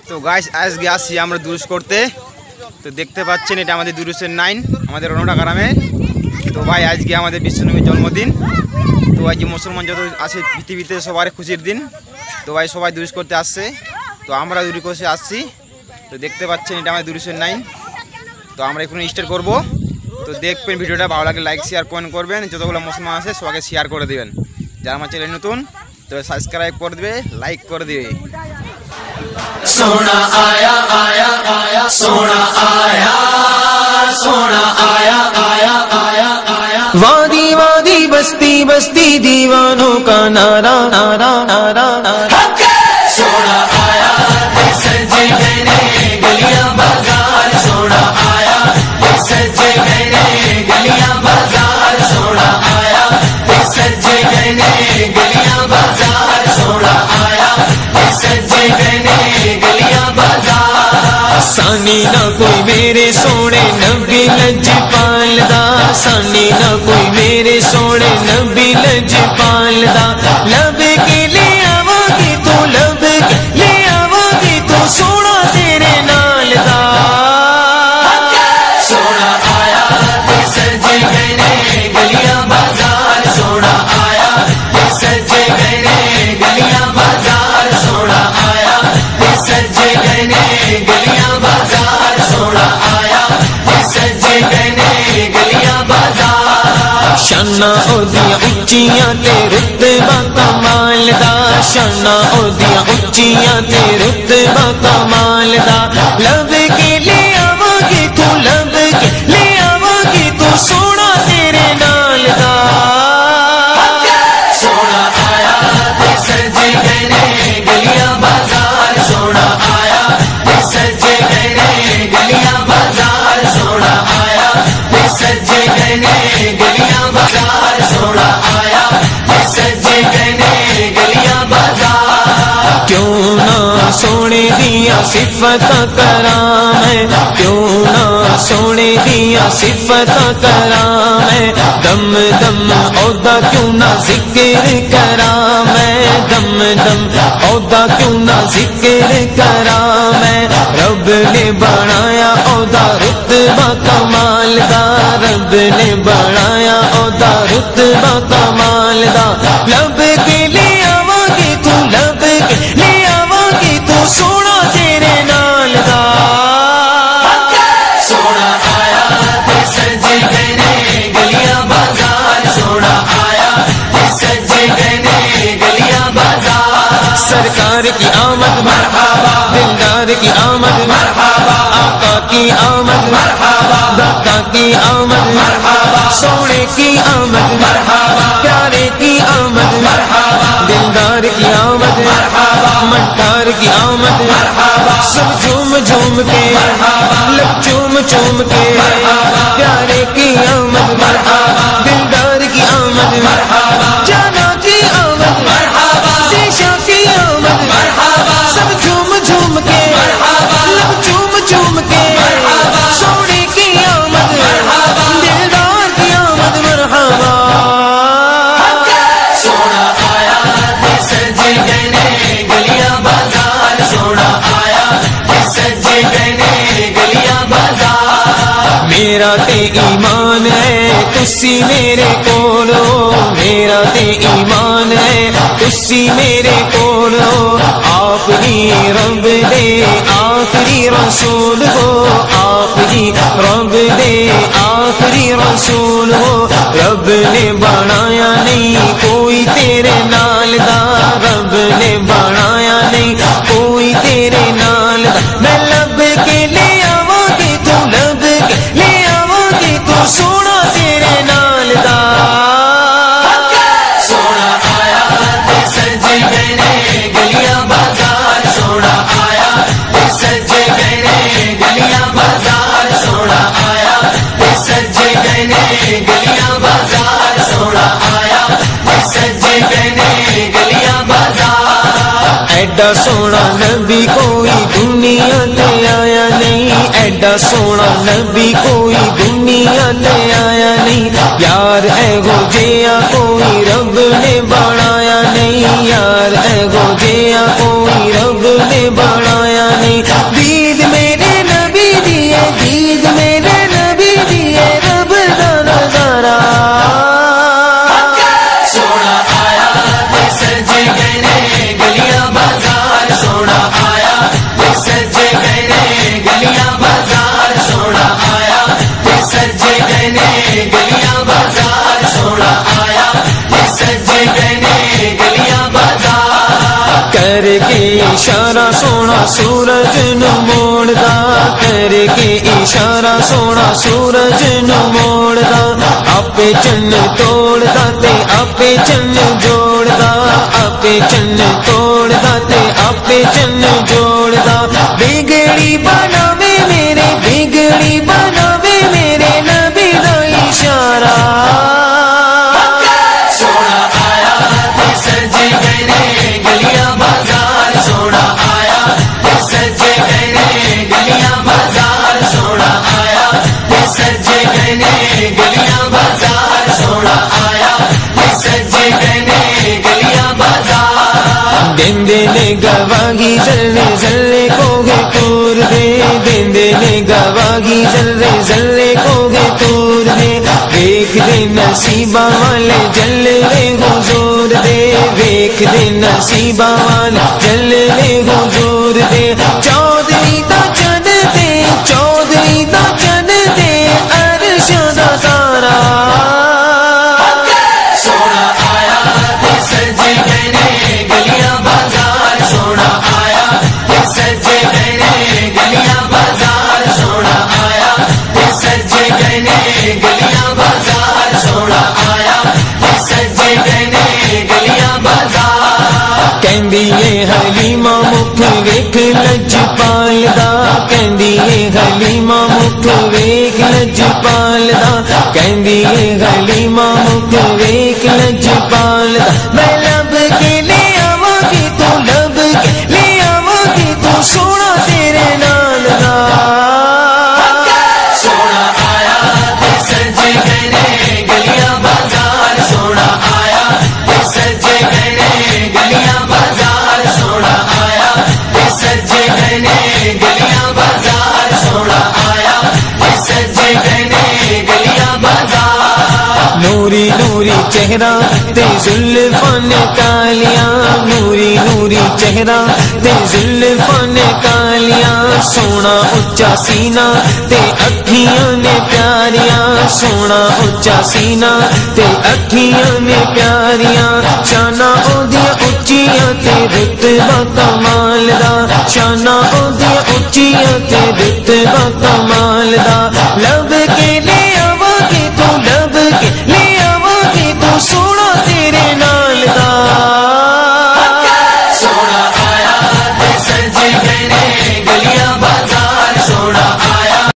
তো গাইস আজকে আসছি আমরা দুরুস করতে। তো দেখতে পাচ্ছেন এটা আমাদের দুরুসের 9 আমাদের রনোটা গ্রামে। তো ভাই আজকে আমাদের বিশ্বনবীর জন্মদিন। তো আজকে মুসলমান যত আছে পৃথিবীতে সবার খুশির দিন। তো ভাই সবাই দুরুস করতে আসছে, তো আমরা দুরুস করতে আসছি। তো দেখতে পাচ্ছেন এটা আমাদের দুরুসের 9। তো আমরা এখন স্টার্ট করব। তো দেখবেন ভিডিওটা, ভালো লাগলে লাইক শেয়ার কমেন্ট করবেন, যতগুলো মুসলমান আছে সবাইকে শেয়ার করে দেবেন। যারা আমার চ্যানেল নতুন তো সাবস্ক্রাইব করে দেবে, লাইক করে দেবে। सोना आया आया आया सोना आया सोना आया आया आया आया वादी वादी बस्ती बस्ती दीवानों का नारा नारा नारा नारा सोना आया सजे गए गलियां बाजार सोना आया सजे गए गलियां बाजार सोना आया सजे गए गलियां बाजार सोना आया सजे गए सानी ना कोई मेरे सोने नबी लजपाल दा सानी ना कोई मेरे सोने नबी लजपाल दा लब के ले आवागी तू लब के ले आवागी तू सोना तेरे नाल दा सोना आया सजे गए गलियां बाजार सोना आया सजे गए गलियां बाजार सोना आया सजे गए गलियां बाजार सोना आया सजे गए गलियां बाजार शाना ओदियां उच्चियां ते रुतबा कमाल दा शाना ओदियां उच्चियां ते रुतबा कमाल दा लब के ले आवागी तू लब के ले आवागी तू सोना तेरे नाल दा सोना आया सजे गए गलियां बाजार सोना आया सजे गए गलियां बाजार सोना आया सजे गए गलियां बाजार सोना आया सजे गए गलियां बाजार क्यों ना सोने दिया सिफत कराम है क्यों ना सोने दिया सिफत कराम है दम दम औदा क्यों ना जिक्र कराम है दम दम औदा क्यों ना जिक्र कराम है रब ने बनाया औदा रुतबा कमाल दा रब ने बनाया औदा रुतबा कमाल दा लब के ले आवागी तू लब के ले आवागी तू सोना तेरे नाल दा सोना आया सजे गए गलियां बाजार सोना आया सजे गए गलियां बाजार सरकार की आमद मरहबा दिलदार की आमद मरहबा आका की आमद मरहबा दाता की आमद मरहबा सोने की आमद मरहबा प्यारे की आमद मरहबा दिलदार की आमद मरहबा मट्टार की आमद मरहबा सब झूम झूम के लब चूम चूम के प्यारे की आमद मरहबा दिलदार की आमद मरहबा जाना की आमद मरहबा शीशा की आमद मरहबा सब झूम झूम के लब चूम चूम के सोने की आमद मरहबा दिलदार की आमद मरहबा सोना आया सजे गए गलियां बाजार सोना आया सजे गए गलियां बाजार मेरा ते ईमान है तुसी मेरे कोलो मेरा ते ईमान है तुसी मेरे कोलो आप ही रब दे आखिरी रसूल हो आप ही रब दे आखिरी रसूल हो रब ने बनाया नहीं कोई तेरे नाल दा रब ने बनाया नहीं कोई तेरे नाल दा मैं लब के ले आवागी तू लब के ले आवागी तू सोना तेरे नाल दा सोना आया सजे गए गलियां बाजार सोना आया सजे गए गलियां बाजार सोना आया सजे गए गलियां बाजार सोना आया सजे गए गलियां बाजार एडा सोना नबी कोई दुनिया ते आया नहीं एडा सोना नबी कोई दुनिया ते आया नहीं यार एगो जिया कोई रब ने बनाया नहीं यार एगो जिया कोई रब ने बनाया नहीं کے اشارہ سونا سورج نو موڑدا کر کے اشارہ سونا سورج نو موڑدا آپے چن توڑدا تے آپے چن جوڑدا آپے چن توڑدا تے آپے چن جوڑدا بگڑی بناوے میرے بگڑی بناوے میرے نبی دا اشارہ سونا آیا تے سجے گئے نے گلیاں بازار سونا آیا تے سجے گئے نے گلیاں بازار سونا آیا تے سجے گئے نے گلیاں بازار سونا آیا تے سجے گئے نے گلیاں بازار دیندے نے گواہی زلے زلے کو گے تور دے دیندے نے گواہی زلے زلے کو گے تور دے ویکھ دے نصیباں والے جلوے حضور دے ویکھ دے نصیباں والے جلوے حضور دے چودھری دا چن دے چودھری دا چن دے عرش دا تارا سونا آیا تے سجے گئے نے گلیاں بازار سونا آیا تے سجے گئے نے گلیاں بازار سونا آیا تے سجے گئے نے گلیاں بازار سونا آیا تے سجے گئے نے گلیاں بازار کہندی اے حلیمہ مکھ ویکھ لجپال دا کہندی اے حلیمہ مکھ ویکھ لجپال دا کہندی اے حلیمہ مکھ ویکھ لجپال دا میں لب کے لے آواں گی تو لب کے لے آواں گی تو سونا تیرے نال دا سونا آیا تے سجے گئے نے گلیاں بازار سونا آیا تے سجے گئے نے گلیاں بازار سونا آیا تے سجے گئے نے گلیاں بازار سونا آیا تے سجے گئے نے گلیاں بازار نوری نوری چہرہ تے زلفان کالیاں نوری نوری چہرہ تے زلفان کالیاں سونا اچا سینہ تے اکھیاں نے پیاریاں سونا اچا سینہ تے اکھیاں نے پیاریاں شانہ اودیاں اچیاں تے رتبہ کمال دا شانہ اودیاں اچیاں تے رتبہ کمال دا